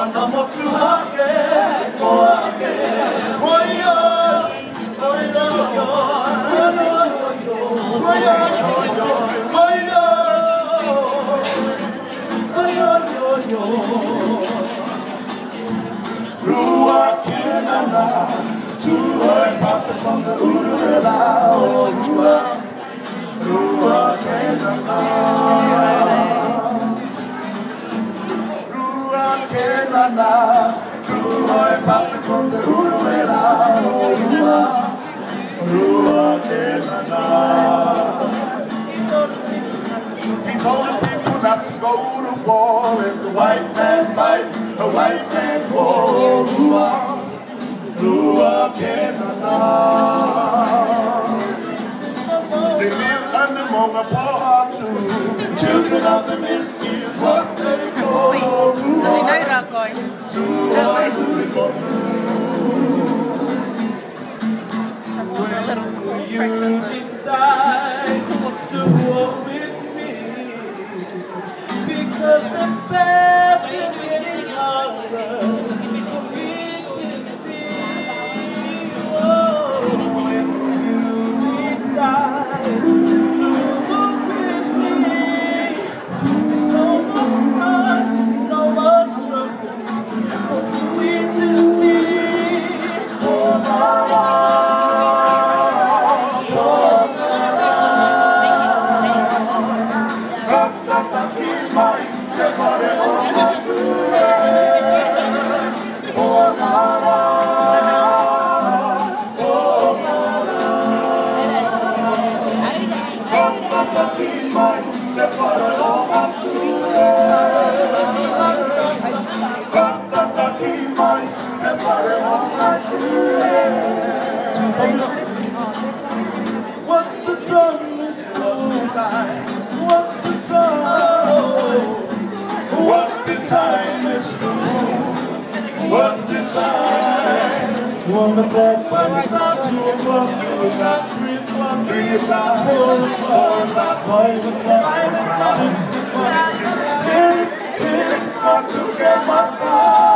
の持つわけおいよおいよおいよRuakenana, Tuoi prophet from the Uruvela, Ruakenana, Ruakenana, Tuoi prophet from the Uruvela, Ruakenana. He told his people not to go to war. If the white man fight, the white man war. Ruakenana. They live under Mongapahatu. Children of the mist is what they call When you decide to walk with me, because the path is getting harder for me to see. Oh, when you decide to walk with me, no more fun, no more trouble for me to see. Oh, my God. What's the time, Mr. Guy? What's the time? What's the time, Mr. What's the time? 1 o'clock, 1 o'clock, 2 o'clock, 2 o'clock, 3 o'clock, 3 o'clock, 4 o'clock, 5 o'clock, 6 o'clock, 8 o'clock to get my car.